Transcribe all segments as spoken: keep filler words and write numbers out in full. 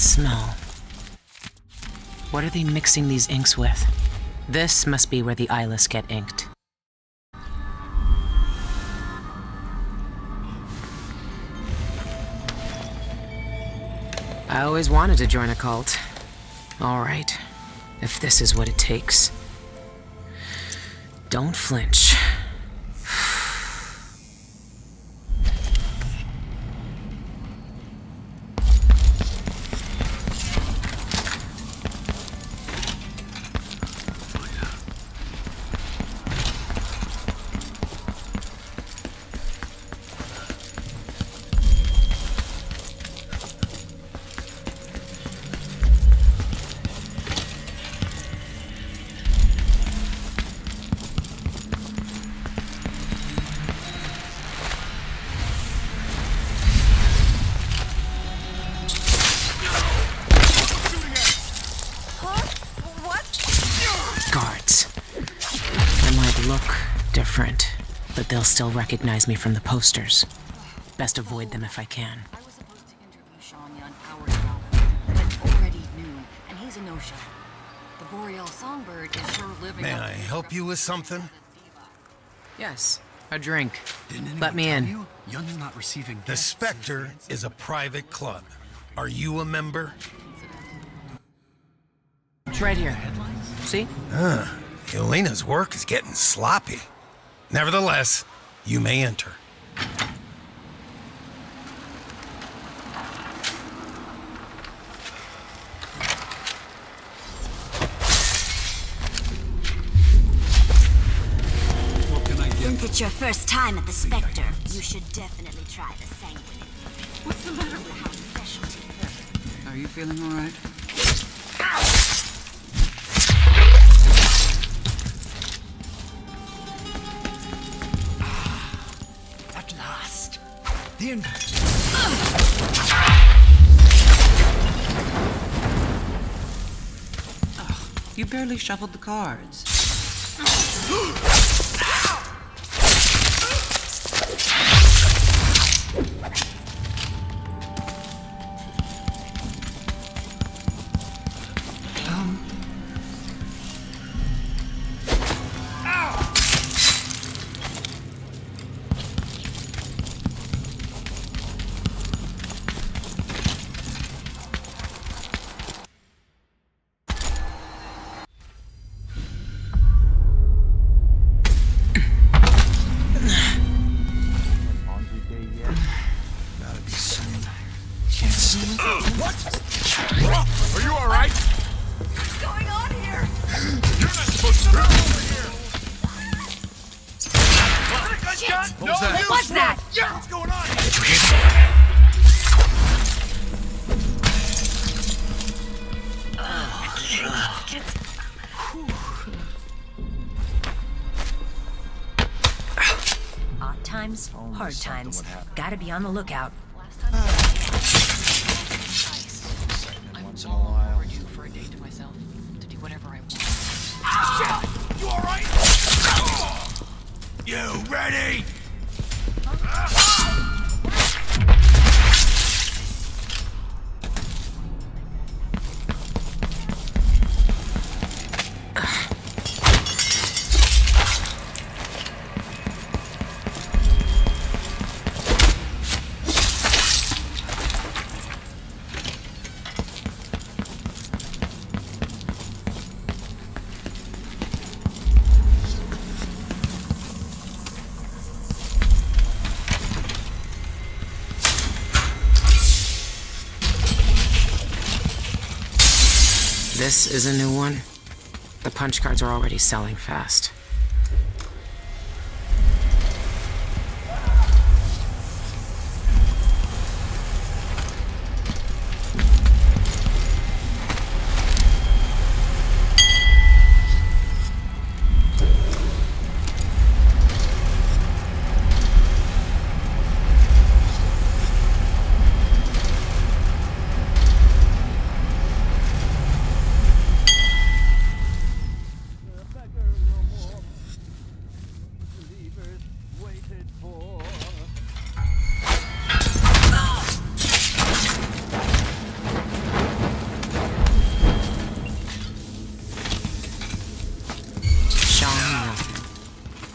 smell. What are they mixing these inks with? This must be where the eyeless get inked. I always wanted to join a cult. All right, if this is what it takes. Don't flinch. But they'll still recognize me from the posters. Best avoid them if I can. I was supposed to interview Sean Yun hours ago, but it's already noon, and he's a no-show. The Boreal songbird is sure living May up I to help you with something? Yes, a drink. Didn't Let me anyone in. tell you? Yun's not receiving The guests. Spectre is a private club. Are you a member? It's right here. See? Huh. Elena's work is getting sloppy. Nevertheless, you may enter. What can I get? Since it's your first time at the Spectre, you should definitely try the Sanguine. What's the matter with Have specialty. Are you feeling all right? At last. The end. You barely shuffled the cards. Um. Gotta be soon. Can't sleep. What? Are you all right? What's going on here? You're not supposed to be over here. Shit. What was that? What was that? Yeah, what's going on? Did you hear? Odd times, hard times. Gotta be on the lookout. Once in a while. Overdue for a date to myself, to do whatever I want. Shit! You all right? You ready? This is a new one. The punch cards are already selling fast.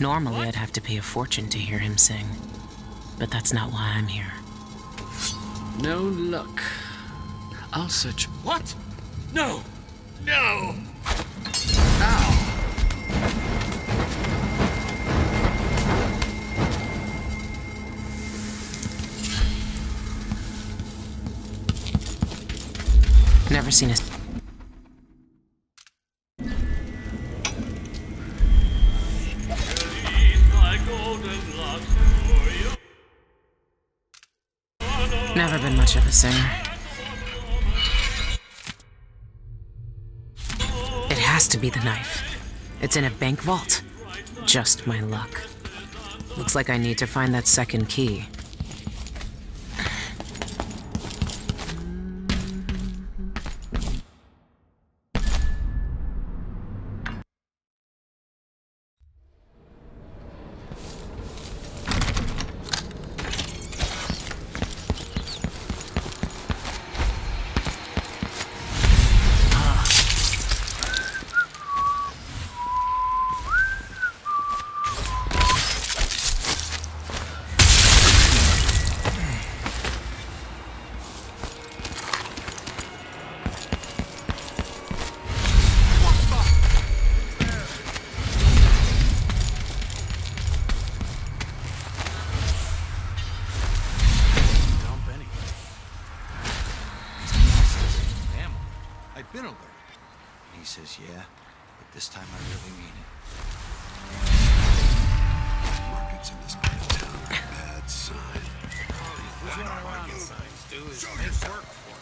Normally, I'd have to pay a fortune to hear him sing. But that's not why I'm here. No luck. I'll search. What? No! No! Never seen a... Never been much of a singer. It has to be the knife. It's in a bank vault. Just my luck. Looks like I need to find that second key. Been alerted. He says, yeah, but this time I really mean it. Markets in this part of town are a bad sign. Who's in our rocket signs, dude? Make work for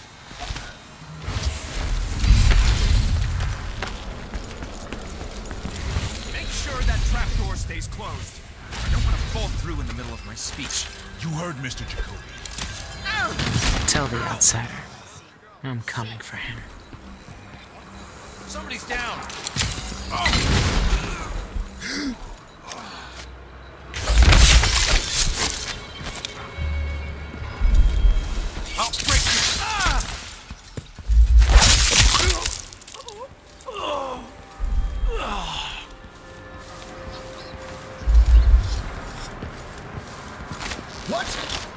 it. Make sure that trapdoor stays closed. I don't want to fall through in the middle of my speech. You heard Mister Jacoby. Tell the outsider. I'm coming for him. Somebody's down. I'll break you. Ah! What?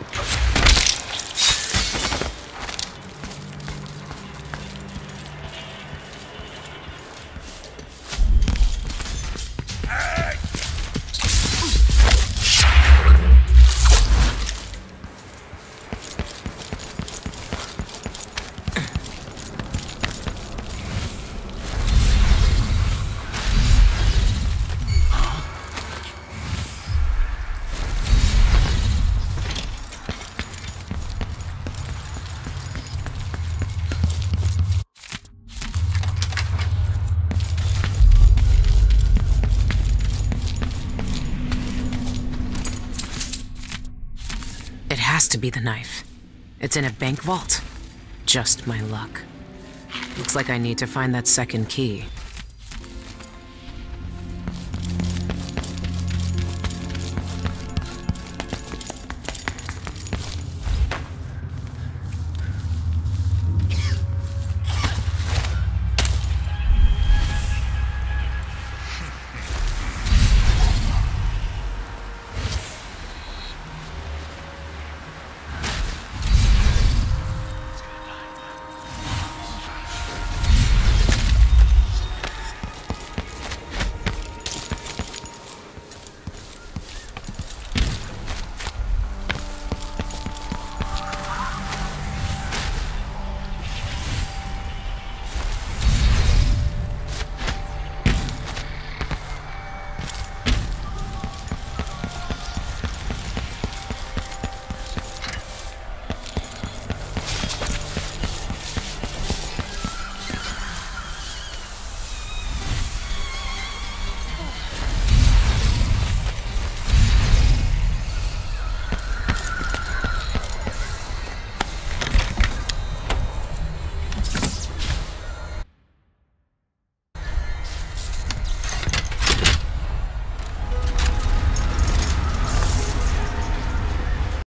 It has to be the knife. It's in a bank vault. Just my luck. Looks like I need to find that second key.